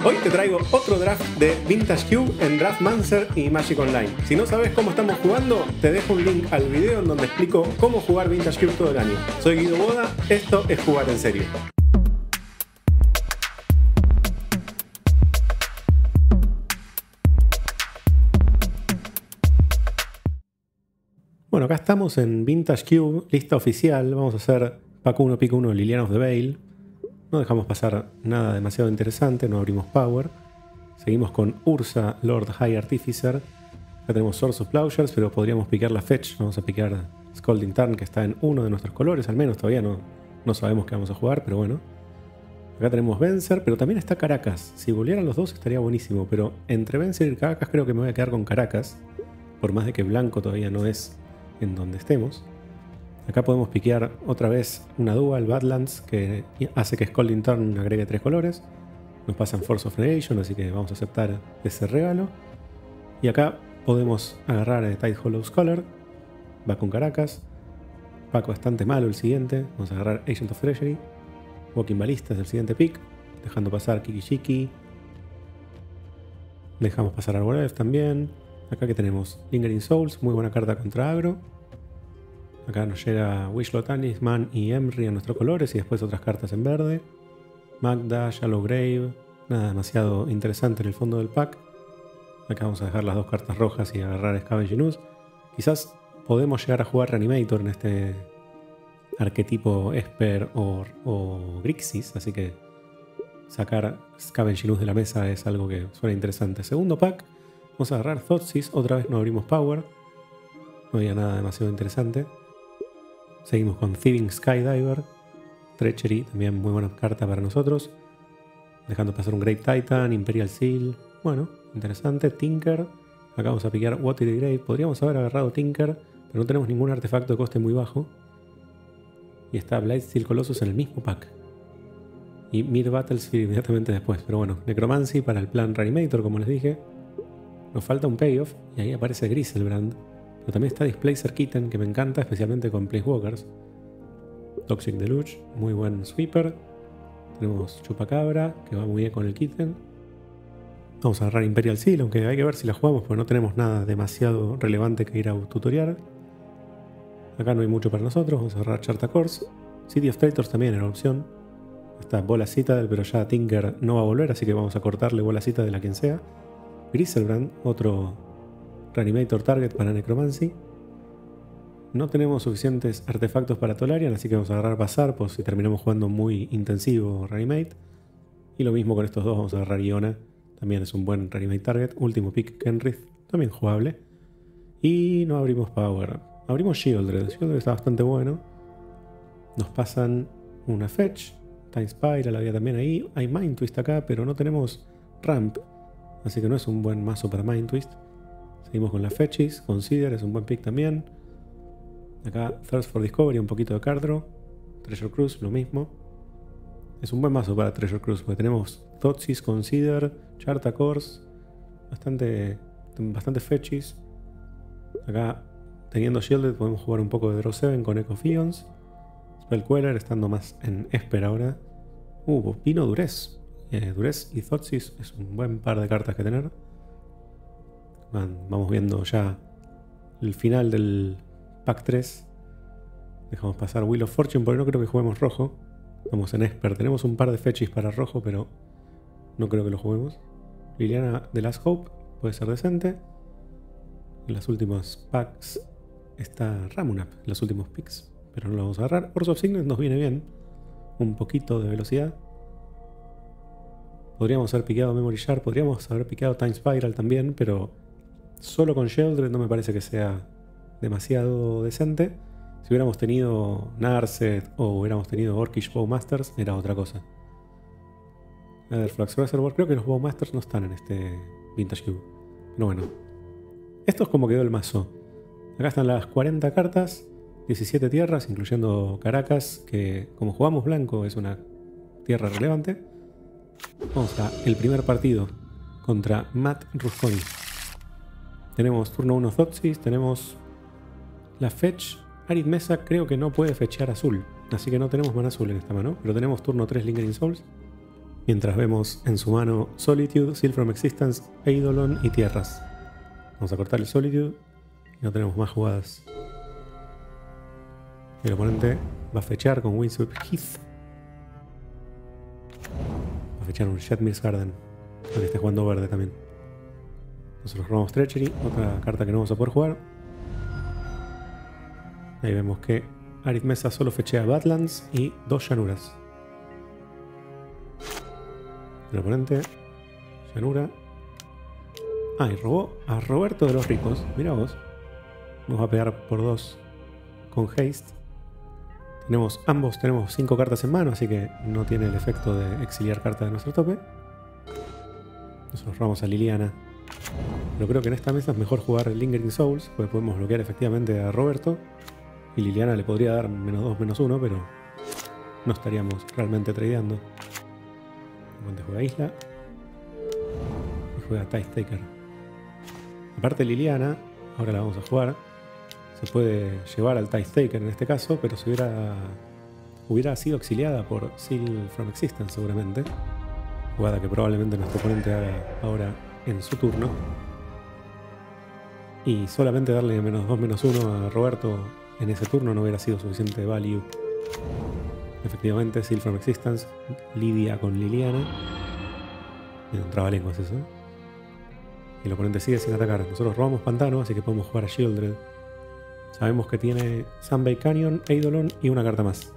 Hoy te traigo otro draft de Vintage Cube en Draftmancer y Magic Online. Si no sabes cómo estamos jugando, te dejo un link al video en donde explico cómo jugar Vintage Cube todo el año. Soy Guido Boda, esto es Jugar en Serio. Bueno, acá estamos en Vintage Cube, lista oficial. Vamos a hacer Pack 1, Pick 1, Liliana of the Veil. No dejamos pasar nada demasiado interesante, no abrimos Power. Seguimos con Ursa, Lord High Artificer. Acá tenemos Source of Plowshares, pero podríamos piquear la Fetch. Vamos a piquear Scalding Tarn, que está en uno de nuestros colores, al menos todavía no sabemos qué vamos a jugar, pero bueno. Acá tenemos Vencer, pero también está Caracas. Si volvieran los dos estaría buenísimo, pero entre Vencer y Caracas creo que me voy a quedar con Caracas, por más de que blanco todavía no es en donde estemos. Acá podemos piquear otra vez una Dual Badlands que hace que Scalding Tarn agregue 3 colores. Nos pasan Force of Negation, así que vamos a aceptar ese regalo. Y acá podemos agarrar Tide Hollow Scholar. Va con Caracas. Pack bastante malo el siguiente. Vamos a agarrar Agent of Treasury. Walking Ballista es el siguiente pick. Dejando pasar Kiki-Shiki. Dejamos pasar Arborelf también. Acá que tenemos Lingering Souls, muy buena carta contra agro. Acá nos llega Wishlow Talisman y Emry en nuestros colores y después otras cartas en verde. Magda, Shallow Grave, nada demasiado interesante en el fondo del pack. Acá vamos a dejar las dos cartas rojas y agarrar Scavenging Ooze. Quizás podemos llegar a jugar Reanimator en este arquetipo Esper o Grixis, así que sacar Scavenging Ooze de la mesa es algo que suena interesante. Segundo pack, vamos a agarrar Thoughtseize, otra vez no abrimos Power. No había nada demasiado interesante. Seguimos con Thieving Skydiver. Treachery, también muy buena carta para nosotros. Dejando pasar un Grave Titan, Imperial Seal. Bueno, interesante. Tinker. Acá vamos a piquear Watery Grave. Podríamos haber agarrado Tinker, pero no tenemos ningún artefacto de coste muy bajo. Y está Blightsteel Colossus en el mismo pack. Y Mid Battlefield inmediatamente después. Pero bueno, Necromancy para el plan Reanimator, como les dije. Nos falta un payoff y ahí aparece Griselbrand. Pero también está Displacer Kitten, que me encanta, especialmente con Placewalkers. Toxic Deluge, muy buen sweeper. Tenemos Chupacabra, que va muy bien con el Kitten. Vamos a agarrar Imperial Seal, aunque hay que ver si la jugamos, porque no tenemos nada demasiado relevante que ir a tutoriar. Acá no hay mucho para nosotros, vamos a agarrar Charta Course. City of Traitors también era opción. Está Bola Citadel, pero ya Tinker no va a volver, así que vamos a cortarle Bola Citadel a quien sea. Griselbrand, otro Reanimator Target para Necromancy. No tenemos suficientes artefactos para Tolarian, así que vamos a agarrar Bazar por si terminamos jugando muy intensivo Reanimate. Y lo mismo con estos dos, vamos a agarrar Iona. También es un buen Reanimate Target. Último pick, Kenrith, también jugable. Y no abrimos Power. Abrimos Shieldred. Shieldred está bastante bueno. Nos pasan una Fetch. Time Spiral había también ahí. Hay Mind Twist acá, pero no tenemos Ramp. Así que no es un buen mazo para Mind Twist. Seguimos con la Fetchis. Consider es un buen pick también. Acá Thirst for Discovery, un poquito de card draw. Treasure Cruise, lo mismo. Es un buen mazo para Treasure Cruise, porque tenemos Thoughtseize, Consider, Charta Course, bastante Fetchis. Acá, teniendo Shielded, podemos jugar un poco de Draw 7 con Echo of Eons. Spellqueller, estando más en Esper ahora. Vino Durez. Durez y Thoughtseize es un buen par de cartas que tener. Vamos viendo ya el final del Pack 3. Dejamos pasar Wheel of Fortune porque no creo que juguemos rojo. Vamos en Esper. Tenemos un par de fetchis para rojo, pero no creo que lo juguemos. Liliana de Last Hope puede ser decente. En los últimos packs está Ramunap, en los últimos picks, pero no lo vamos a agarrar. Force of Signet nos viene bien. Un poquito de velocidad. Podríamos haber piqueado Memory Shard, podríamos haber piqueado Time Spiral también, pero solo con Sheldred no me parece que sea demasiado decente. Si hubiéramos tenido Narset o hubiéramos tenido Orcish Bowmasters, era otra cosa. A ver, Flux Reservoir, creo que los Bowmasters no están en este Vintage Cube. Pero bueno, esto es como quedó el mazo. Acá están las 40 cartas, 17 tierras, incluyendo Caracas, que como jugamos blanco es una tierra relevante. Vamos a el primer partido contra Matt Rusconi. Tenemos turno 1 Thoughtseize, tenemos la Fetch. Arid Mesa creo que no puede fetchear azul, así que no tenemos mana azul en esta mano, pero tenemos turno 3 Lingering Souls. Mientras vemos en su mano Solitude, Seal from Existence, Eidolon y tierras. Vamos a cortar el Solitude y no tenemos más jugadas. El oponente va a fechar con Windsweep Heath. Va a fechar un Shatmir's Garden, aunque esté jugando verde también. Nosotros robamos Treachery, otra carta que no vamos a poder jugar. Ahí vemos que Arid Mesa solo fechea Badlands y 2 llanuras. El oponente, llanura. Ah, y robó a Roberto de los Ricos. Mira vos. Nos va a pegar por 2 con Haste. Ambos tenemos 5 cartas en mano, así que no tiene el efecto de exiliar cartas de nuestro tope. Nosotros robamos a Liliana. Pero creo que en esta mesa es mejor jugar Lingering Souls, porque podemos bloquear efectivamente a Roberto. Y Liliana le podría dar -2, -1, pero no estaríamos realmente tradeando. El oponente juega Isla. Y juega Tithe-Taker. Aparte Liliana, ahora la vamos a jugar. Se puede llevar al Tithe-Taker en este caso, pero si hubiera sido exiliada por Seal from Existence seguramente. Jugada que probablemente nuestro oponente haga ahora en su turno. Y solamente darle -2, -1 a Roberto en ese turno no hubiera sido suficiente value. Efectivamente, Seal from Existence lidia con Liliana. Y un trabalenguas eso. Y el oponente sigue sin atacar. Nosotros robamos Pantano, así que podemos jugar a Shieldred. Sabemos que tiene Sunbay Canyon, Eidolon y una carta más.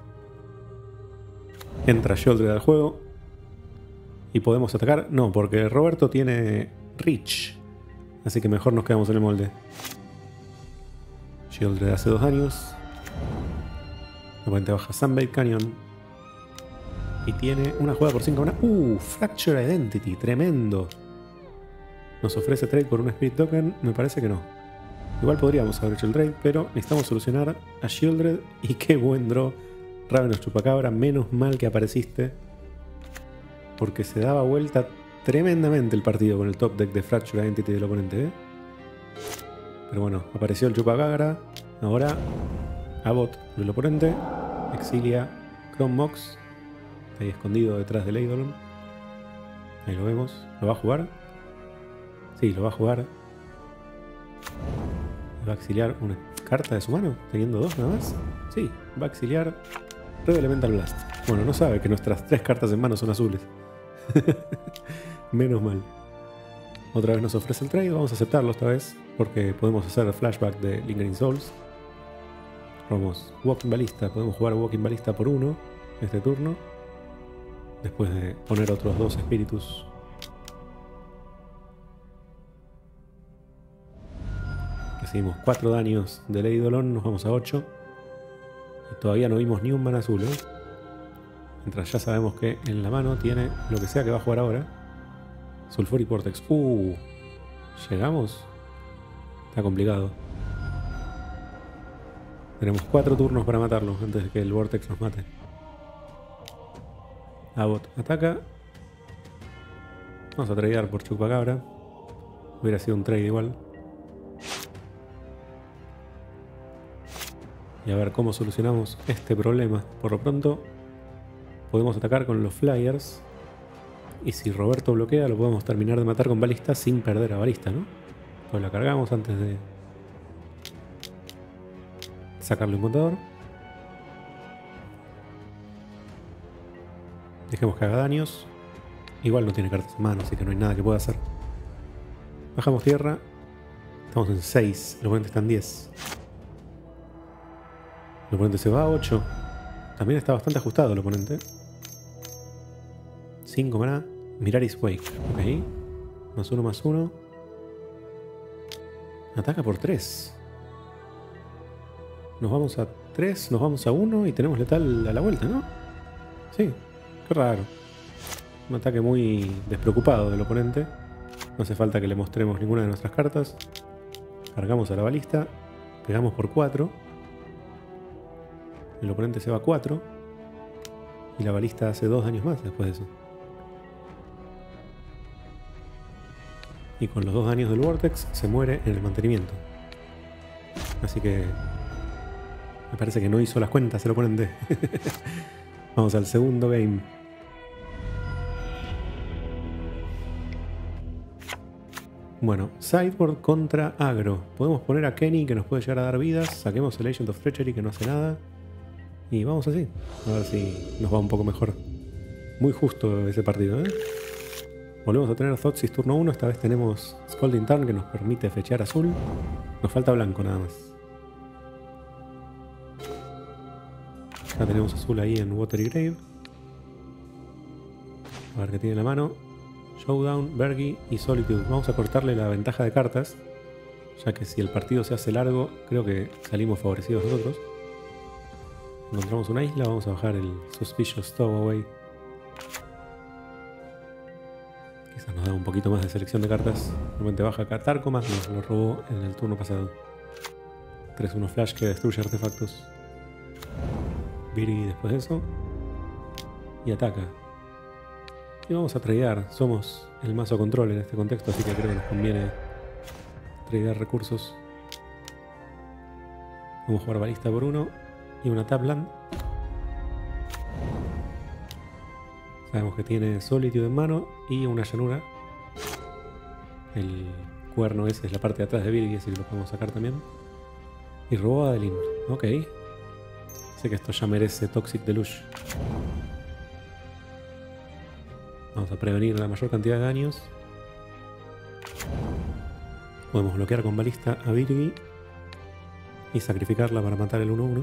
Entra Shieldred al juego. ¿Y podemos atacar? No, porque Roberto tiene Reach. Así que mejor nos quedamos en el molde. Shieldred hace 2 daños. El oponente baja Sunbay Canyon. Y tiene una jugada por 5 mana. Fracture Identity, tremendo. Nos ofrece trade por un Spirit Token. Me parece que no. Igual podríamos haber hecho el trade, pero necesitamos solucionar a Shieldred. Y qué buen draw. Ravenous Chupacabra, menos mal que apareciste. Porque se daba vuelta tremendamente el partido con el top deck de Fracture Identity del oponente, ¿eh? Pero bueno, apareció el Chupacabra. Ahora, Abbott del oponente. Exilia Chrome Mox. Está ahí escondido detrás del Eidolon. Ahí lo vemos. ¿Lo va a jugar? Sí, lo va a jugar. ¿Va a exiliar una carta de su mano? Teniendo 2 nada más. Sí, va a exiliar Red Elemental Blast. Bueno, no sabe que nuestras 3 cartas en mano son azules. Menos mal. Otra vez nos ofrece el trade. Vamos a aceptarlo esta vez, porque podemos hacer flashback de Lingering Souls. Vamos, Walking Ballista. Podemos jugar Walking Ballista por 1 este turno. Después de poner otros 2 espíritus. Recibimos 4 daños del Eidolon. Nos vamos a 8. Y todavía no vimos ni un mana azul, ¿eh? Mientras ya sabemos que en la mano tiene lo que sea que va a jugar ahora. Sulfuric Vortex. ¿Llegamos? Está complicado. Tenemos 4 turnos para matarlo antes de que el Vortex nos mate. Abbott ataca. Vamos a tradear por Chupacabra. Hubiera sido un trade igual. Y a ver cómo solucionamos este problema. Por lo pronto podemos atacar con los Flyers. Y si Roberto bloquea lo podemos terminar de matar con Balista sin perder a Balista, ¿no? Pues la cargamos antes de sacarle un contador. Dejemos que haga daños. Igual no tiene cartas en mano, así que no hay nada que pueda hacer. Bajamos tierra. Estamos en 6. El oponente está en 10. El oponente se va a 8. También está bastante ajustado el oponente. 5 maná. Miraris Wake. Ok. +1/+1. Ataca por 3. Nos vamos a 3, nos vamos a 1 y tenemos letal a la vuelta, ¿no? Sí. Qué raro. Un ataque muy despreocupado del oponente. No hace falta que le mostremos ninguna de nuestras cartas. Cargamos a la balista. Pegamos por 4. El oponente se va a 4. Y la balista hace 2 daños más después de eso. Y con los 2 daños del Vortex se muere en el mantenimiento. Así que me parece que no hizo las cuentas el oponente. Vamos al segundo game. Bueno, sideboard contra agro. Podemos poner a Kenny que nos puede llegar a dar vidas. Saquemos el Agent of Treachery que no hace nada. Y vamos así. A ver si nos va un poco mejor. Muy justo ese partido, ¿eh? Volvemos a tener Thoughtseize turno 1. Esta vez tenemos Scalding Tarn que nos permite fechear azul. Nos falta blanco nada más. Ya tenemos azul ahí en Watery Grave. A ver qué tiene en la mano. Showdown, Bergi y Solitude. Vamos a cortarle la ventaja de cartas, ya que si el partido se hace largo, creo que salimos favorecidos nosotros. Encontramos una isla, vamos a bajar el Suspicious Stowaway. Quizás nos da un poquito más de selección de cartas. Normalmente baja acá Tarkomas, nos lo robó en el turno pasado. 3-1 Flash que destruye artefactos. Virgi después de eso. Y ataca. Y vamos a tradear. Somos el mazo control en este contexto, así que creo que nos conviene tradear recursos. Vamos a jugar balista por 1 y una Tapland. Sabemos que tiene Solitude en mano y una llanura. El cuerno ese es la parte de atrás de Virgi, así que lo podemos sacar también. Y robó a Adeline. Ok. Sé que esto ya merece Toxic Deluge. Vamos a prevenir la mayor cantidad de daños. Podemos bloquear con balista a Virgi y sacrificarla para matar el 1-1.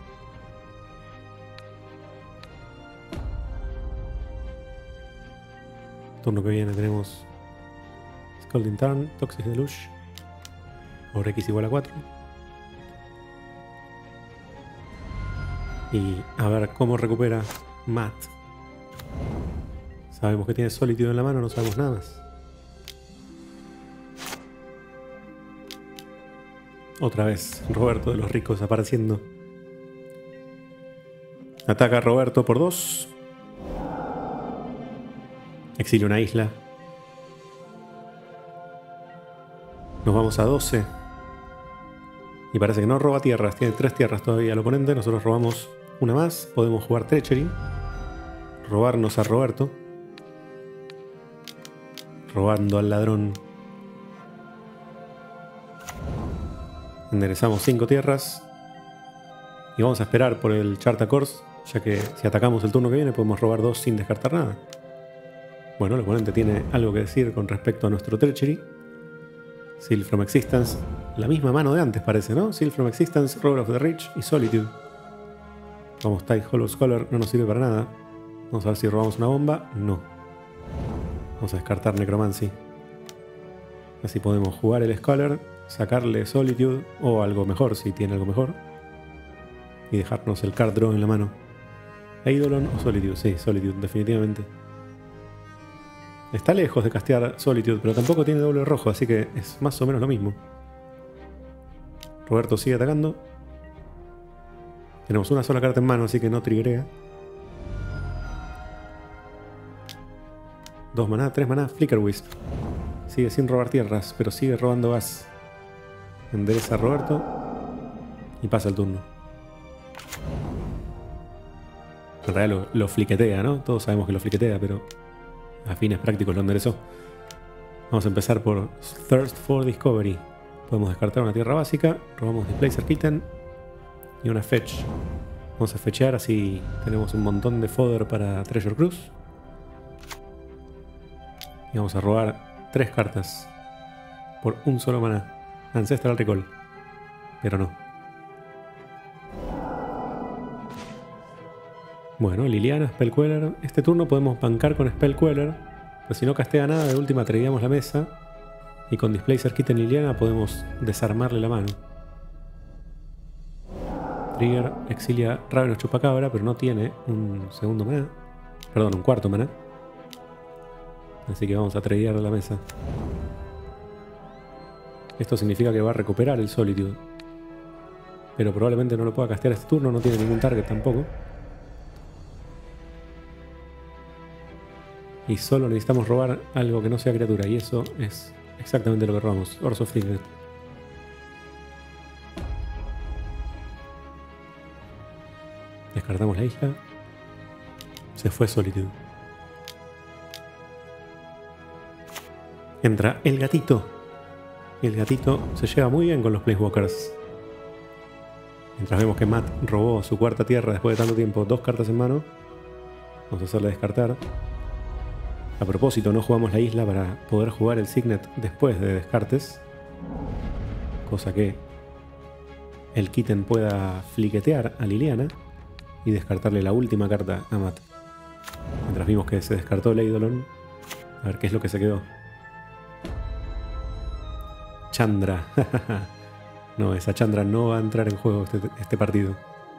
Turno que viene tenemos Scalding Tarn, Toxic Deluge por X igual a 4. Y a ver cómo recupera Matt. Sabemos que tiene Solitude en la mano, no sabemos nada más. Otra vez Roberto de los ricos apareciendo. Ataca a Roberto por 2. Exilia una isla. Nos vamos a 12. Y parece que no roba tierras. Tiene 3 tierras todavía el oponente. Nosotros robamos una más. Podemos jugar Treachery. Robarnos a Roberto. Robando al ladrón. Enderezamos 5 tierras. Y vamos a esperar por el Charta Course, ya que si atacamos el turno que viene podemos robar 2 sin descartar nada. Bueno, el oponente tiene algo que decir con respecto a nuestro Treachery. Seal from Existence. La misma mano de antes parece, ¿no? Seal from Existence, Rover of the Rich y Solitude. Vamos, Tide Hollow Scholar no nos sirve para nada. Vamos a ver si robamos una bomba. No. Vamos a descartar Necromancy. Así podemos jugar el Scholar, sacarle Solitude o algo mejor si tiene algo mejor. Y dejarnos el card draw en la mano. Eidolon o Solitude. Sí, Solitude, definitivamente. Está lejos de castear Solitude, pero tampoco tiene doble rojo, así que es más o menos lo mismo. Roberto sigue atacando. Tenemos una sola carta en mano, así que no triggerea. 2 maná, 3 maná, Flicker Wisp. Sigue sin robar tierras, pero sigue robando gas. Endereza a Roberto y pasa el turno. En realidad lo fliquetea, ¿no? Todos sabemos que lo fliquetea, pero a fines prácticos lo enderezó. Vamos a empezar por Thirst for Discovery. Podemos descartar una tierra básica. Robamos Displacer Kitten y una Fetch. Vamos a fetchear, así tenemos un montón de fodder para Treasure Cruise. Y vamos a robar 3 cartas por un solo maná. Ancestral Recall. Pero no. Bueno, Liliana, Spellqueller. Este turno podemos bancar con Spellqueller, pero si no castea nada, de última tradeamos la mesa. Y con Displacer Kitten Liliana podemos desarmarle la mano. Trigger exilia Ravenous Chupacabra, pero no tiene un segundo maná. Perdón, un cuarto maná. Así que vamos a tradear la mesa. Esto significa que va a recuperar el Solitude. Pero probablemente no lo pueda castear este turno, no tiene ningún target tampoco. Y solo necesitamos robar algo que no sea criatura, y eso es exactamente lo que robamos. Horse of Fignet. Descartamos la isla. Se fue Solitude. Entra el gatito. Y el gatito se lleva muy bien con los Placewalkers. Mientras vemos que Matt robó su cuarta tierra después de tanto tiempo, 2 cartas en mano. Vamos a hacerle descartar. A propósito, no jugamos la isla para poder jugar el Signet después de descartes. Cosa que el Kitten pueda fliquetear a Liliana y descartarle la última carta a Matt. Mientras vimos que se descartó el Eidolon. A ver qué es lo que se quedó. Chandra. No, esa Chandra no va a entrar en juego este partido.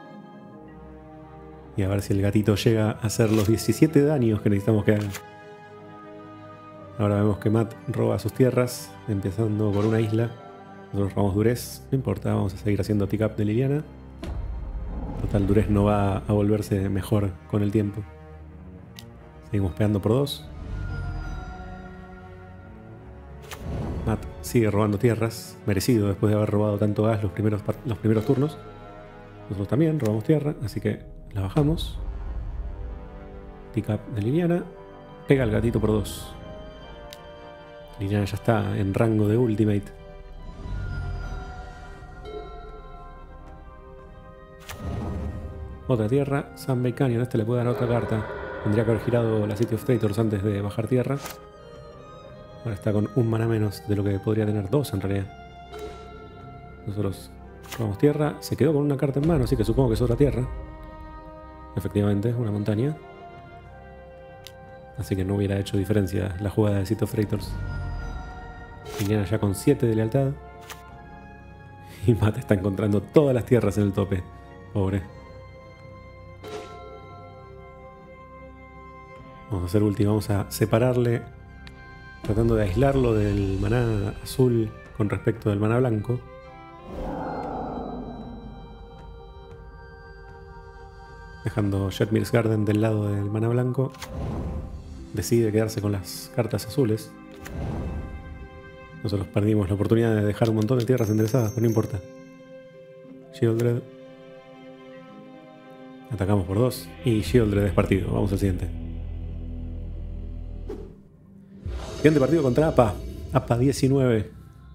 Y a ver si el gatito llega a hacer los 17 daños que necesitamos que haga. Ahora vemos que Matt roba sus tierras, empezando por una isla. Nosotros robamos Durez, no importa, vamos a seguir haciendo pick-up de Liliana. Total, Durez no va a volverse mejor con el tiempo. Seguimos pegando por 2. Matt sigue robando tierras, merecido después de haber robado tanto gas los primeros turnos. Nosotros también robamos tierra, así que la bajamos. Pick up de Liliana. Pega al gatito por 2. Liliana ya está en rango de ultimate. Otra tierra. Sunbay Canyon. Este le puede dar otra carta. Tendría que haber girado la City of Traitors antes de bajar tierra. Ahora está con un mana menos de lo que podría tener 2 en realidad. Nosotros robamos tierra. Se quedó con una carta en mano, así que supongo que es otra tierra. Efectivamente, una montaña. Así que no hubiera hecho diferencia la jugada de City of Traitors. Liliana ya con 7 de lealtad. Y Matt está encontrando todas las tierras en el tope. Pobre. Vamos a hacer último. Vamos a separarle, tratando de aislarlo del maná azul con respecto del maná blanco. Dejando Jetmir's Garden del lado del maná blanco. Decide quedarse con las cartas azules. Nosotros perdimos la oportunidad de dejar un montón de tierras enderezadas, pero no importa. Shieldred. Atacamos por 2 y Shieldred es partido. Vamos al siguiente. Siguiente partido contra APA. APA 19.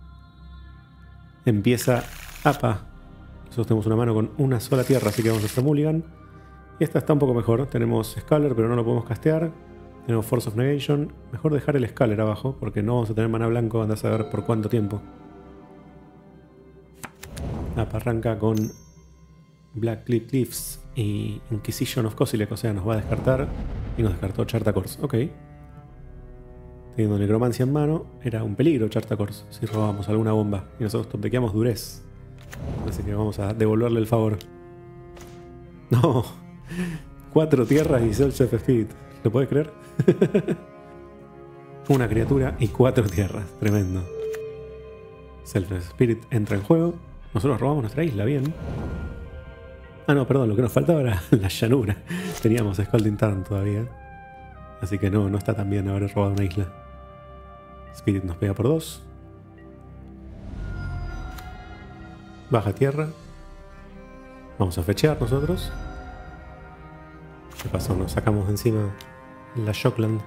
Empieza APA. Nosotros tenemos una mano con una sola tierra, así que vamos a hacer Mulligan. Y esta está un poco mejor. Tenemos Scalar, pero no lo podemos castear. Tenemos Force of Negation. Mejor dejar el Scalar abajo, porque no vamos a tener mana blanco. Andás a ver por cuánto tiempo. APA arranca con Black Cliffs y Inquisition of Kozilek. O sea, nos va a descartar. Y nos descartó Chartacors. Ok. Teniendo necromancia en mano, era un peligro Chartacors si robábamos alguna bomba. Y nosotros topdequeamos Durez. Así que vamos a devolverle el favor. No. 4 tierras y Self Spirit. ¿Lo puedes creer? Una criatura y 4 tierras. Tremendo. Self Spirit entra en juego. Nosotros robamos nuestra isla, bien. Ah, no, perdón. Lo que nos faltaba era la llanura. Teníamos Scalding Tarn todavía. Así que no está tan bien haber robado una isla. Spirit nos pega por 2. Baja tierra. Vamos a fechear nosotros. ¿Qué pasó? Nos sacamos de encima la Shockland.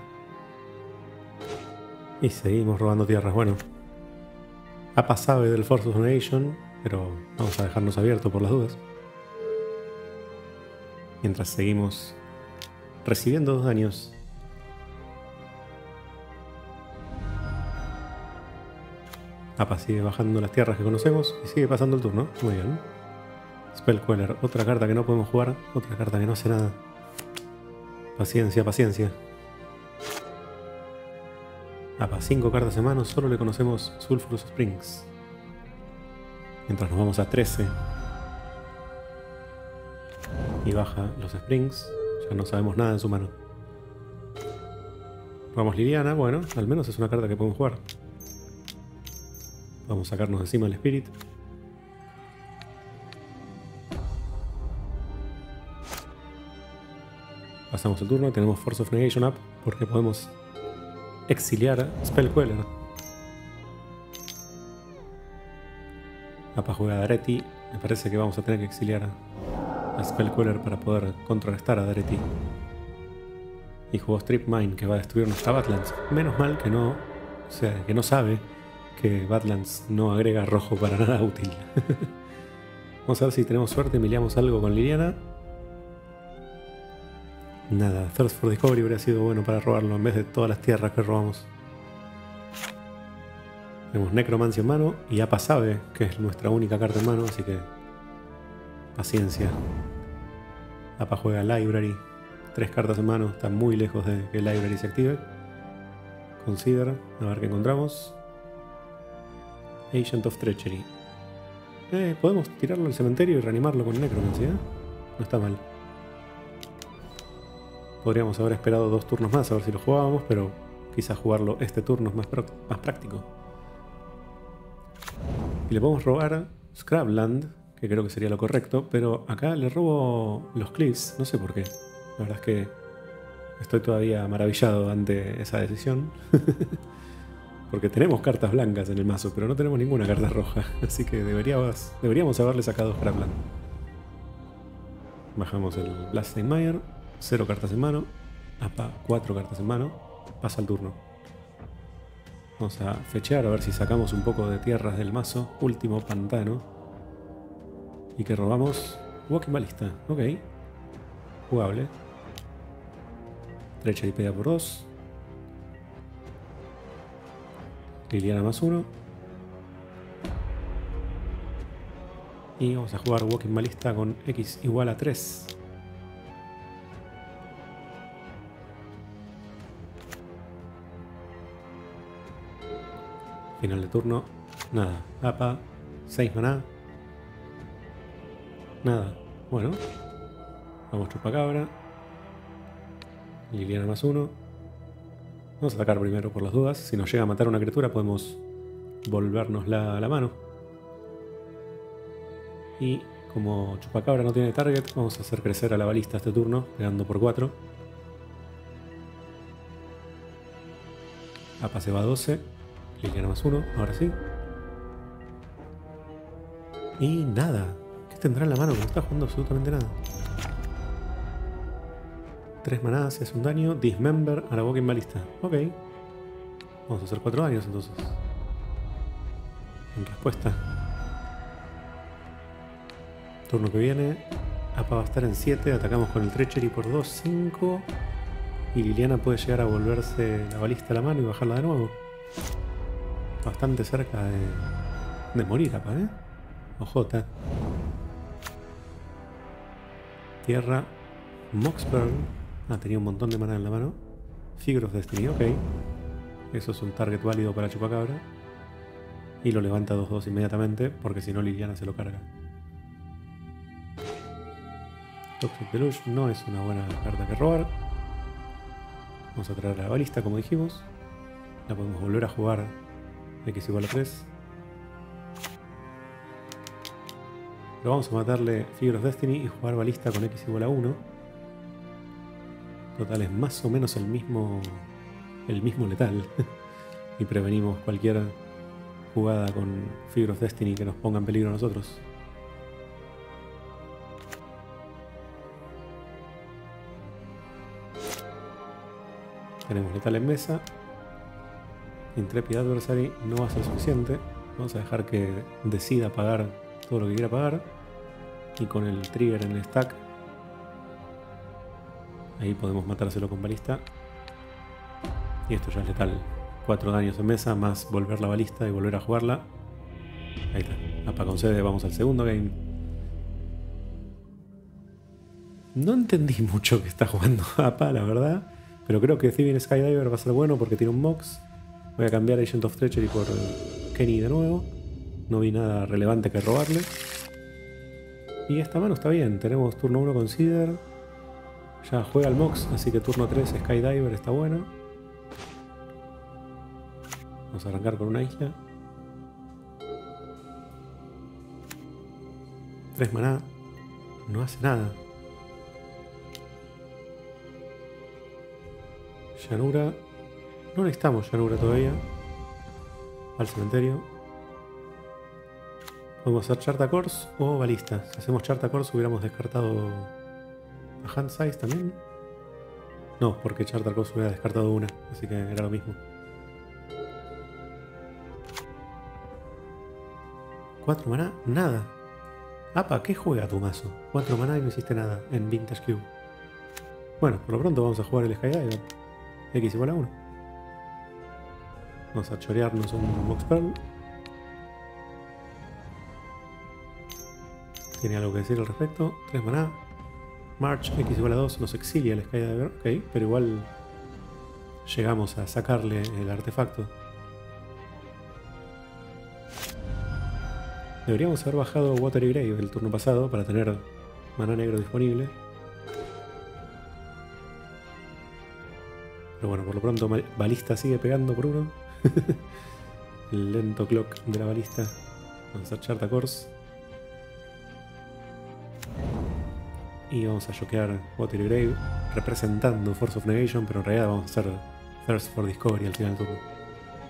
Y seguimos robando tierras. Bueno. APA sabe del Force of Negation, pero vamos a dejarnos abierto por las dudas. Mientras seguimos recibiendo 2 daños. APA sigue bajando las tierras que conocemos y sigue pasando el turno. Muy bien. Spellqueller, otra carta que no podemos jugar, otra carta que no hace nada. Paciencia, paciencia. APA, 5 cartas en mano, solo le conocemos Sulphurous Springs. Mientras nos vamos a 13. Y baja los Springs, ya no sabemos nada en su mano. Vamos Liliana, bueno, al menos es una carta que podemos jugar. Vamos a sacarnos de encima el Spirit. Pasamos el turno, tenemos Force of Negation up porque podemos exiliar a Spellqueller. APA juega a Daretti. Me parece que vamos a tener que exiliar a Spellqueller para poder contrarrestar a Daretti. Y jugó Strip Mine, que va a destruir nuestra Badlands. Menos mal que no, o sea, que no sabe que Badlands no agrega rojo para nada útil. Vamos a ver si tenemos suerte y miliamos algo con Liliana. Nada, Thirst for Discovery hubiera sido bueno para robarlo en vez de todas las tierras que robamos. Tenemos Necromancia en mano y Apa sabe que es nuestra única carta en mano, así que paciencia. Apa juega Library, 3 cartas en mano, está muy lejos de que Library se active. Consider, a ver qué encontramos. Agent of Treachery. Podemos tirarlo al cementerio y reanimarlo con Necromancia, ¿eh? No está mal. Podríamos haber esperado 2 turnos más a ver si lo jugábamos, pero quizás jugarlo este turno es más práctico. Y le podemos robar Scrapland, que creo que sería lo correcto, pero acá le robo los Cliffs, no sé por qué. La verdad es que estoy todavía maravillado ante esa decisión. Porque tenemos cartas blancas en el mazo, pero no tenemos ninguna carta roja. Así que deberíamos haberle sacado Scrapland. Bajamos el Blaststeinmire, 0 cartas en mano. Apa, 4 cartas en mano. Pasa el turno. Vamos a fechear a ver si sacamos un poco de tierras del mazo. Último pantano. Y que robamos Walking Ballista. Ok. Jugable. Treachery pega por 2. Liliana más 1. Y vamos a jugar Walking Ballista con X igual a 3. Final de turno. Nada. Apa. 6 maná. Nada. Bueno. Vamos chupacabra. Liliana más 1. Vamos a atacar primero por las dudas. Si nos llega a matar una criatura podemos volvernosla a la mano. Y como chupacabra no tiene target, vamos a hacer crecer a la balista este turno, pegando por 4. Apa se va a 12. Liliana más 1, ahora sí. Y nada. ¿Qué tendrá en la mano? Que no está jugando absolutamente nada. 3 manadas, es un daño. Dismember a la Walking Ballista. Ok. Vamos a hacer 4 daños entonces. En respuesta. Turno que viene. Apa va a estar en 7. Atacamos con el Treachery por 2, 5. Y Liliana puede llegar a volverse la balista a la mano y bajarla de nuevo. Bastante cerca de morir, Apa, ¿eh? Ojota. Tierra. Moxburn. Tenía un montón de maná en la mano. Figure of Destiny, ok. Eso es un target válido para Chupacabra. Y lo levanta 2-2 inmediatamente, porque si no Liliana se lo carga. Toxic Deluge no es una buena carta que robar. Vamos a traer a la balista, como dijimos. La podemos volver a jugar X igual a 3. Pero vamos a matarle Figure of Destiny y jugar balista con X igual a 1. Total, es más o menos el mismo letal. Y prevenimos cualquier jugada con Figure of Destiny que nos ponga en peligro a nosotros. Tenemos letal en mesa. Intrepid Adversary no va a ser suficiente. Vamos a dejar que decida pagar todo lo que quiera pagar. Y con el trigger en el stack, ahí podemos matárselo con balista. Y esto ya es letal. 4 daños en mesa, más volver la balista y volver a jugarla. Ahí está. Apa concede, vamos al segundo game. No entendí mucho que está jugando Apa, la verdad. Pero creo que Thieving Skydiver va a ser bueno porque tiene un Mox. Voy a cambiar Agent of Treachery por Kenny de nuevo. No vi nada relevante que robarle. Y esta mano está bien. Tenemos turno 1 Consider. Ya juega el Mox, así que turno 3 Skydiver está bueno. Vamos a arrancar con una isla. 3 maná. No hace nada. Llanura. No necesitamos llanura todavía. Al cementerio. Podemos hacer Charta Course o balista. Si hacemos Charta Course hubiéramos descartado a Hand Size también. No, porque Charta Course hubiera descartado una. Así que era lo mismo. 4 maná, nada. Apa, ¿qué juega tu mazo? 4 maná y no hiciste nada en Vintage Cube. Bueno, por lo pronto vamos a jugar el Skydiver. X igual a 1. Vamos a chorearnos un Mox Pearl. ¿Tiene algo que decir al respecto? 3 maná. March, X igual a 2, nos exilia el Skydiver. Ok, pero igual llegamos a sacarle el artefacto. Deberíamos haber bajado Watery Grave el turno pasado para tener maná negro disponible. Pero bueno, por lo pronto balista sigue pegando por 1. El lento clock de la balista. Vamos a hacer Charta Course. Y vamos a choquear Watery Grave representando Force of Negation, pero en realidad vamos a hacer Thirst for Discovery al final del turno.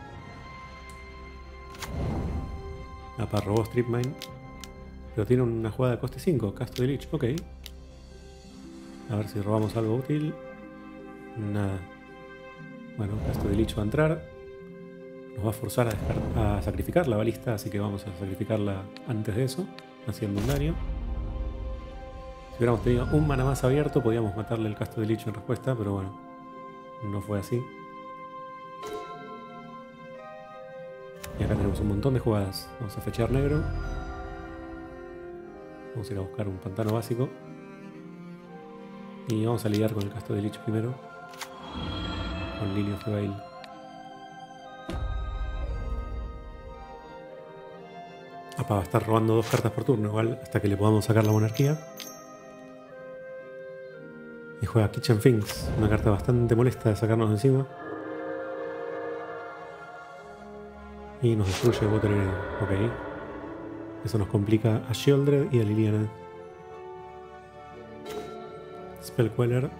Apa robó Strip Mine, pero tiene una jugada de coste 5, Casto de Lich, ok. A ver si robamos algo útil. Nada. Bueno, Casto de Lich va a entrar. Nos va a forzar a sacrificar la balista, así que vamos a sacrificarla antes de eso, haciendo un daño. Si hubiéramos tenido un mana más abierto, podíamos matarle el Casto de Lich en respuesta, pero bueno, no fue así. Y acá tenemos un montón de jugadas. Vamos a fechar negro. Vamos a ir a buscar un pantano básico. Y vamos a lidiar con el Casto de Lich primero. Con Lily of the Veil. Apa va a estar robando 2 cartas por turno, igual, hasta que le podamos sacar la monarquía. Y juega Kitchen Finks, una carta bastante molesta de sacarnos de encima. Y nos destruye Watery Grave. Ok. Eso nos complica a Sheoldred y a Liliana. Spell Queller.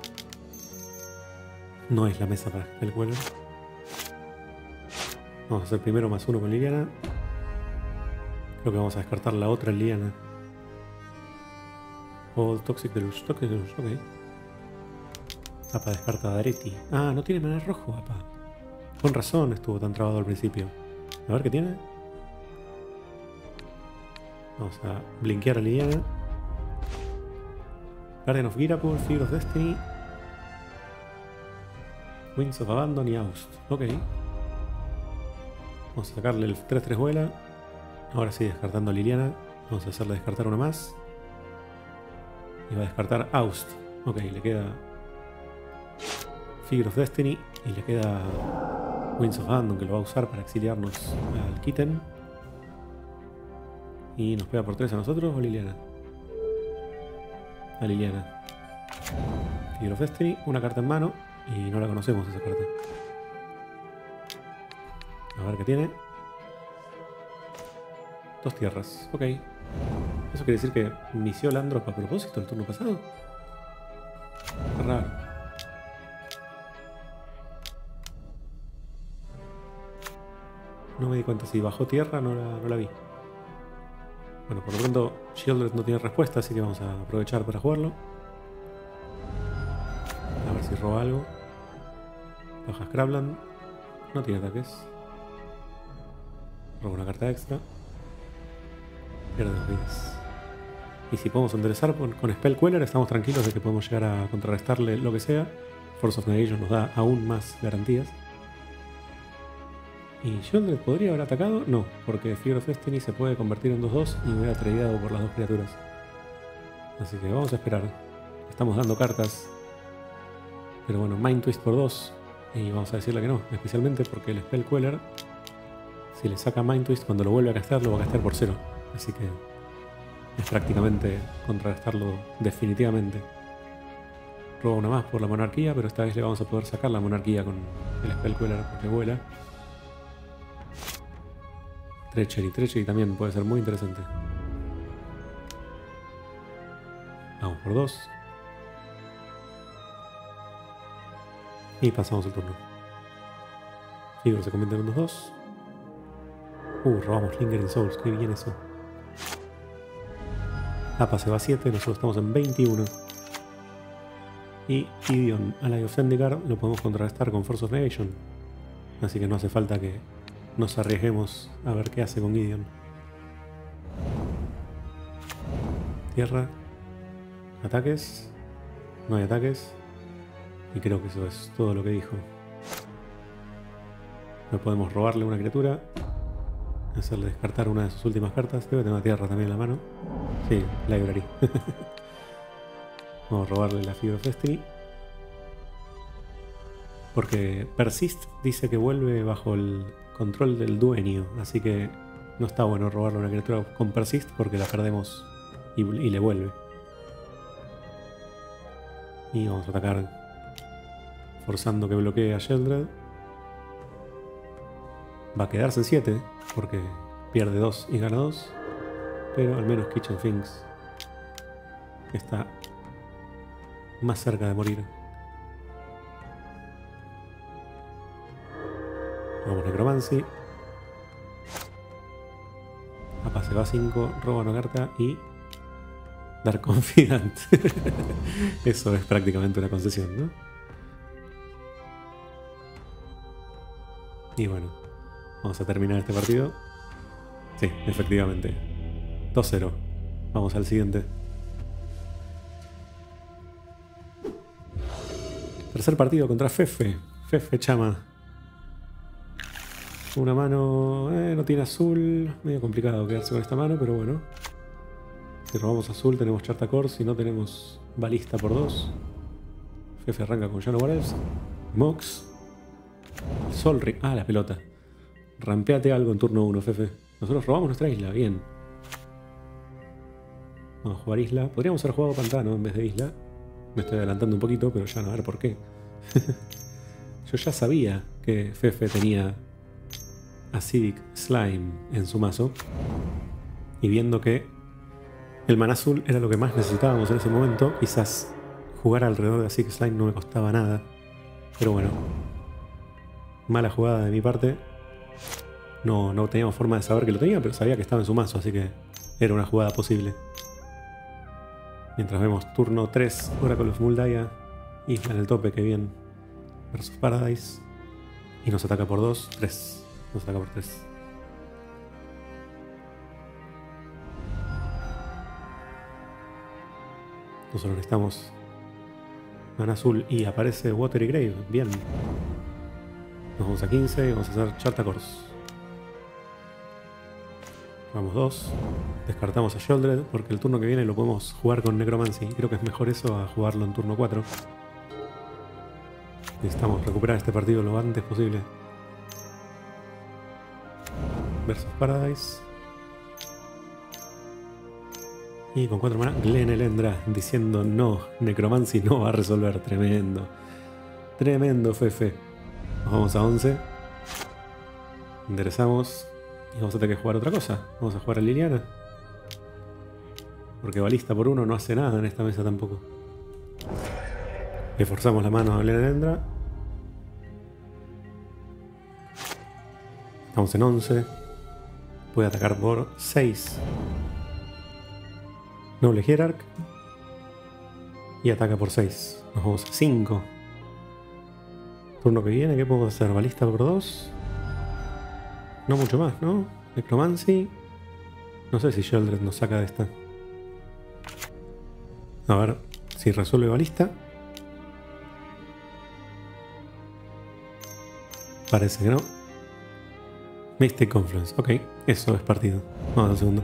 No es la mesa para Spell Queller. Vamos a hacer primero +1 con Liliana. Creo que vamos a descartar la otra Liliana. O Toxic Deluge. Toxic Deluge, ok. Apa descarta Daretti. Ah, no tiene mana rojo, apa. Con razón estuvo tan trabado al principio. A ver qué tiene. Vamos a blinkear a Liliana. Guardian of Girapur, Figure of Destiny, Winds of Abandon y Aust. Ok. Vamos a sacarle el 3-3 vuela. Ahora sí, descartando a Liliana. Vamos a hacerle descartar una más. Y va a descartar Aust. Ok, le queda Figure of Destiny y le queda Winds of Abandon, que lo va a usar para exiliarnos al Kitten. Y nos pega por 3 a nosotros o Liliana. A Liliana. Figure of Destiny, una carta en mano y no la conocemos esa carta. A ver qué tiene. 2 tierras, ok. Eso quiere decir que inició Landrop a propósito el turno pasado. Qué raro. No me di cuenta, si bajó tierra no la vi. Bueno, por lo pronto Sheoldred no tiene respuesta, así que vamos a aprovechar para jugarlo. A ver si roba algo. Baja Scrabland. No tiene ataques. Roba una carta extra. Pierde 2 vidas. Y si podemos enderezar con Spell Queller, estamos tranquilos de que podemos llegar a contrarrestarle lo que sea. Force of Negation nos da aún más garantías. ¿Y Sheoldred podría haber atacado? No, porque Figure of Destiny se puede convertir en 2-2 y me hubiera tradeado por las 2 criaturas. Así que vamos a esperar. Estamos dando cartas. Pero bueno, Mind Twist por 2. Y vamos a decirle que no, especialmente porque el Spell Queller, si le saca Mind Twist, cuando lo vuelve a castear, lo va a castear por 0. Así que es prácticamente contrarrestarlo definitivamente. Roba una más por la monarquía, pero esta vez le vamos a poder sacar la monarquía con el Spell Queller porque vuela. Treachery también puede ser muy interesante. Vamos por 2. Y pasamos el turno. Figure se convierte en un 2-2. Robamos Lingering Souls, qué bien eso. Apa se va a 7, nosotros estamos en 21. Y Gideon, Ally of Zendikar, lo podemos contrarrestar con Force of Negation. Así que no hace falta que nos arriesguemos a ver qué hace con Gideon. Tierra. Ataques. No hay ataques. Y creo que eso es todo lo que dijo. No podemos robarle una criatura. Hacerle descartar una de sus últimas cartas. Debe tener una tierra también en la mano. Sí, Library. Vamos a robarle la Figure of Destiny. Porque Persist dice que vuelve bajo el control del dueño. Así que no está bueno robarle una criatura con Persist porque la perdemos y le vuelve. Y vamos a atacar forzando que bloquee a Sheldred. Va a quedarse en 7 porque pierde 2 y gana 2. Pero al menos Kitchen Finks está más cerca de morir. Vamos Necromancy. Apa se va a 5, roba una carta y dar Confidant. Eso es prácticamente una concesión, ¿no? Y bueno, vamos a terminar este partido. Sí, efectivamente. 2-0. Vamos al siguiente. Tercer partido contra Fefe. Fefe Chama. Una mano... no tiene azul. Medio complicado quedarse con esta mano, pero bueno. Si robamos azul tenemos Charta Course y no tenemos balista por 2. Fefe arranca con Llano Elves. Mox. Solring. Ah, la pelota. Rampeate algo en turno 1, Fefe. Nosotros robamos nuestra isla, bien. Vamos a jugar isla. Podríamos haber jugado pantano en vez de isla. Me estoy adelantando un poquito, pero ya no, a ver por qué. Yo ya sabía que Fefe tenía Acidic Slime en su mazo. Y viendo que el maná azul era lo que más necesitábamos en ese momento, quizás jugar alrededor de Acidic Slime no me costaba nada. Pero bueno, mala jugada de mi parte. No teníamos forma de saber que lo tenía, pero sabía que estaba en su mazo, así que era una jugada posible. Mientras vemos turno 3, Oracle of Muldaya, isla en el tope, que bien. Versus Paradise. Y nos ataca por 2, 3. Nos ataca por 3. Nosotros necesitamos mana azul y aparece Watery Grave. Bien. Nos vamos a 15 y vamos a hacer Charta Course. Vamos 2. Descartamos a Sheldred porque el turno que viene lo podemos jugar con Necromancy. Creo que es mejor eso a jugarlo en turno 4. Necesitamos recuperar este partido lo antes posible. Versus Paradise. Y con 4 mana, Glen Elendra diciendo no, Necromancy no va a resolver. Tremendo. Tremendo, Fefe. Nos vamos a 11. Enderezamos. Y vamos a tener que jugar otra cosa. Vamos a jugar a Liliana. Porque balista por 1 no hace nada en esta mesa tampoco. Le forzamos la mano a Glen Elendra. Estamos en 11. Puede atacar por 6. Noble Hierarch. Y ataca por 6. Nos vamos a 5. Turno que viene, ¿qué podemos hacer? Balista por 2. No mucho más, ¿no? Necromancy. No sé si Sheldred nos saca de esta. A ver si resuelve balista. Parece que no. Mystic Confluence. Ok, eso es partido. Vamos al segundo.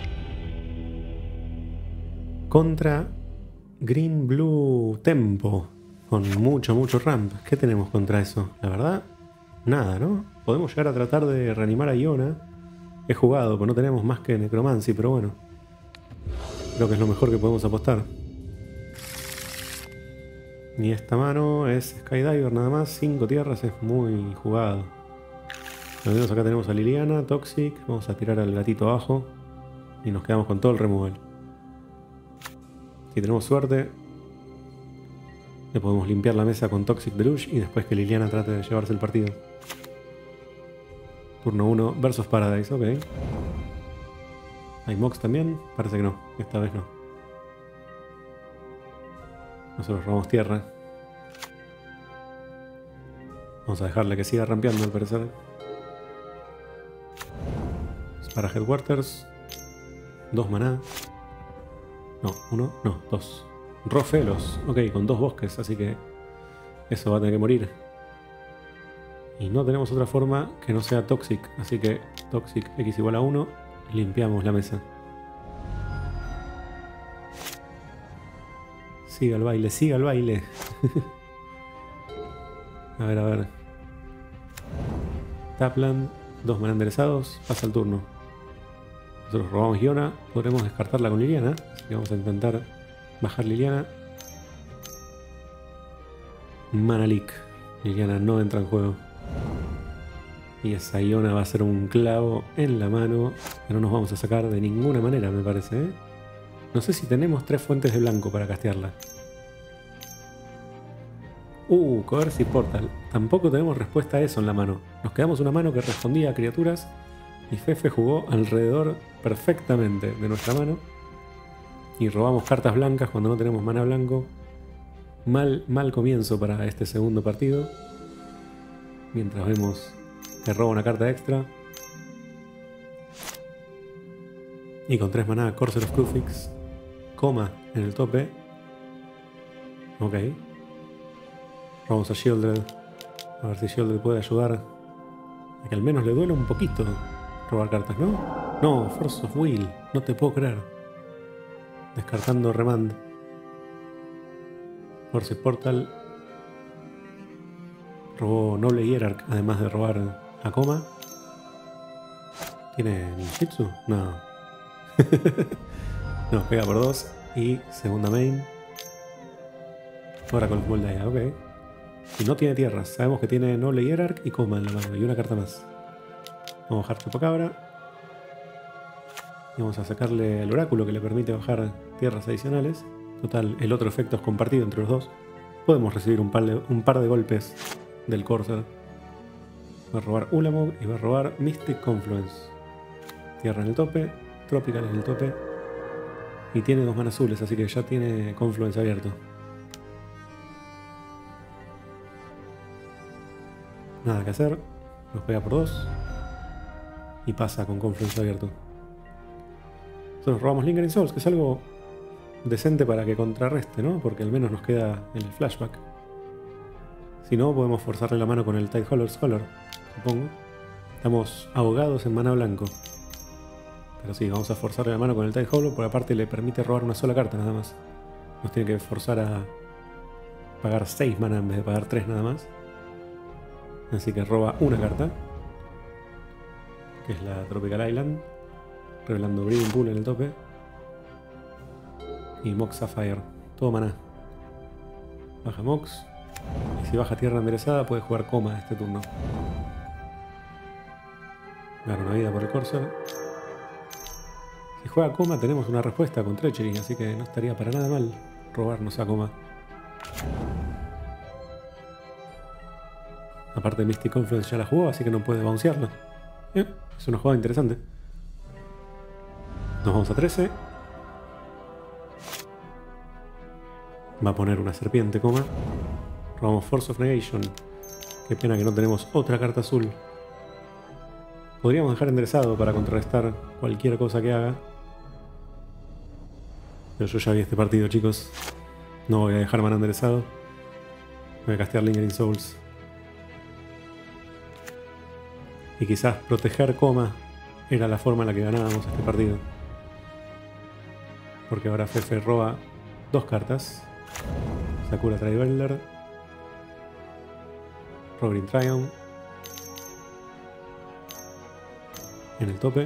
Contra Green Blue Tempo. Con mucho ramp. ¿Qué tenemos contra eso? La verdad, nada, ¿no? Podemos llegar a tratar de reanimar a Iona. He jugado, pero no tenemos más que Necromancy, pero bueno. Creo que es lo mejor que podemos apostar. Y esta mano es Skydiver nada más. 5 tierras, es muy jugado. Al menos acá tenemos a Liliana, Toxic. Vamos a tirar al gatito abajo. Y nos quedamos con todo el removal. Si tenemos suerte, le podemos limpiar la mesa con Toxic Deluge y después que Liliana trate de llevarse el partido. Turno 1 versus Paradise, ok. ¿Hay Mox también? Parece que no, esta vez no. Nosotros robamos tierra. Vamos a dejarle que siga rampeando al parecer. Es para Headwaters. 2 maná. No, 1, no, 2. Rofelos. Ok, con 2 bosques, así que eso va a tener que morir. Y no tenemos otra forma que no sea Toxic, así que Toxic X igual a 1, limpiamos la mesa. Siga el baile, siga el baile. A ver, a ver. Tapland, 2 maná enderezados, pasa el turno. Nosotros robamos Iona, podremos descartarla con Liliana, así que vamos a intentar bajar Liliana. Mana leak. Liliana no entra en juego. Y esa Iona va a ser un clavo en la mano que no nos vamos a sacar de ninguna manera, me parece, ¿eh? No sé si tenemos 3 fuentes de blanco para castearla. Coercive Portal. Tampoco tenemos respuesta a eso en la mano. Nos quedamos una mano que respondía a criaturas y Fefe jugó alrededor perfectamente de nuestra mano. Y robamos cartas blancas cuando no tenemos mana blanco. Mal comienzo para este segundo partido. Mientras vemos que roba una carta extra. Y con 3 maná, Corsair of Kruphix. Coma en el tope. Ok. Vamos a Shieldred. A ver si Shieldred puede ayudar a que al menos le duele un poquito robar cartas, ¿no? No, Force of Will. No te puedo creer. Descartando Remand. Coercive Portal. Robó Noble Hierarch, además de robar a Coma. ¿Tiene Ninjitsu? No. No, pega por 2. Y segunda main. Ahora con Moldaya, ok. Y no tiene tierras. Sabemos que tiene Noble Hierarch y Coma en la mano. Y una carta más. Vamos a bajar Chupacabra. Y vamos a sacarle el oráculo que le permite bajar tierras adicionales. Total, el otro efecto es compartido entre los dos. Podemos recibir un par de golpes del Corsair. Va a robar Ulamog y va a robar Mystic Confluence. Tierra en el tope, Tropical en el tope. Y tiene 2 manas azules, así que ya tiene Confluence abierto. Nada que hacer. Nos pega por 2. Y pasa con Confluence abierto. Nosotros robamos Lingering Souls, que es algo decente para que contrarreste, ¿no? Porque al menos nos queda el flashback. Si no, podemos forzarle la mano con el Tidehollow Scholar, supongo. Estamos ahogados en mana blanco. Pero sí, vamos a forzarle la mano con el Tidehollow, porque aparte le permite robar una sola carta nada más. Nos tiene que forzar a pagar 6 mana en vez de pagar 3 nada más. Así que roba una carta, que es la Tropical Island, revelando Breeding Pool en el tope. Y Mox Sapphire, todo maná. Baja Mox. Y si baja tierra enderezada puede jugar Coma este turno. Gana una vida por el Corsair. Si juega Coma tenemos una respuesta con Treachery, así que no estaría para nada mal robarnos a Coma. Aparte Mystic Confluence ya la jugó, así que no puede bouncearla. Es una jugada interesante. Nos vamos a 13. Va a poner una serpiente, Coma. Robamos Force of Negation. Qué pena que no tenemos otra carta azul. Podríamos dejar enderezado para contrarrestar cualquier cosa que haga. Pero yo ya vi este partido, chicos. No voy a dejar mana enderezado. Voy a castear Lingering Souls. Y quizás proteger Coma era la forma en la que ganábamos este partido. Porque ahora Fefe roba 2 cartas. Sakura Traveler. Roaring Triumph. En el tope.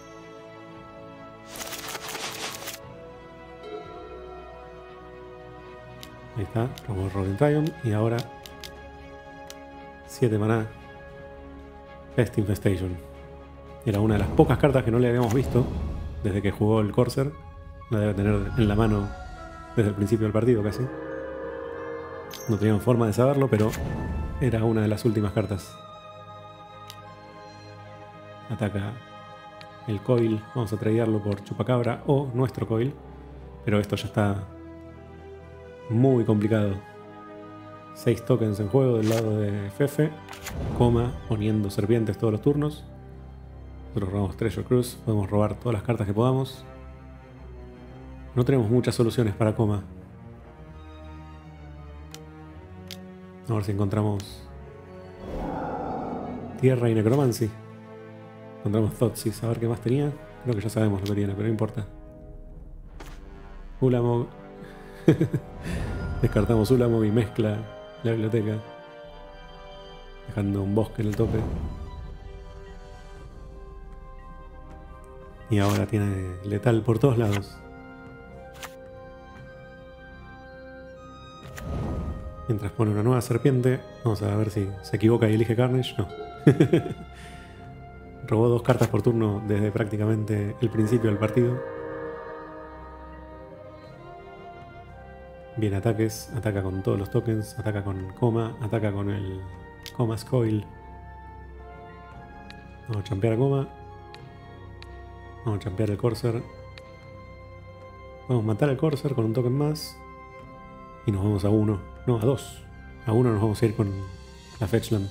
Ahí está, robó Roaring Triumph. Y ahora 7 maná. Pest Infestation. Era una de las pocas cartas que no le habíamos visto desde que jugó el Corsair. La debe tener en la mano desde el principio del partido casi. No teníamos forma de saberlo, pero era una de las últimas cartas. Ataca el coil. Vamos a tradearlo por Chupacabra o nuestro coil. Pero esto ya está muy complicado. 6 tokens en juego del lado de Fefe. Coma poniendo serpientes todos los turnos. Nosotros robamos Treasure Cruise. Podemos robar todas las cartas que podamos. No tenemos muchas soluciones para Coma. A ver si encontramos Tierra y Necromancy. Encontramos Thoughtseize, a ver qué más tenía. Creo que ya sabemos lo que tiene, pero no importa. Ulamog. Descartamos Ulamog y mezcla la biblioteca, dejando un bosque en el tope. Y ahora tiene letal por todos lados. Mientras pone una nueva serpiente, vamos a ver si se equivoca y elige Carnage. No. Robó 2 cartas por turno desde prácticamente el principio del partido. Bien, ataques. Ataca con todos los tokens. Ataca con Coma. Ataca con el Coma's Coil. Vamos a champear a Coma. Vamos a champear el Corsair. Vamos a matar al Corsair con un token más. Y nos vamos a 1. No, a 2. A 1 nos vamos a ir con la Fetchland.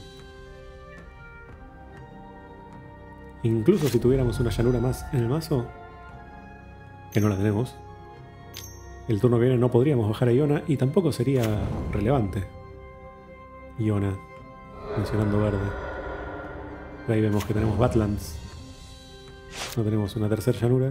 Incluso si tuviéramos una llanura más en el mazo, que no la tenemos, el turno que viene no podríamos bajar a Iona y tampoco sería relevante. Iona, mencionando verde. Ahí vemos que tenemos Badlands. No tenemos una tercera llanura.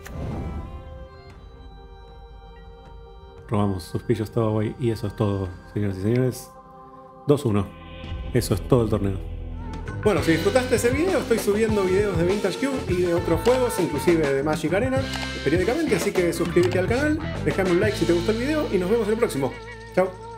Robamos Suspicious Stowaway y eso es todo, señoras y señores. 2-1. Eso es todo el torneo. Bueno, si disfrutaste ese video, estoy subiendo videos de Vintage Cube y de otros juegos, inclusive de Magic Arena, periódicamente, así que suscríbete al canal, déjame un like si te gustó el video y nos vemos en el próximo. Chao.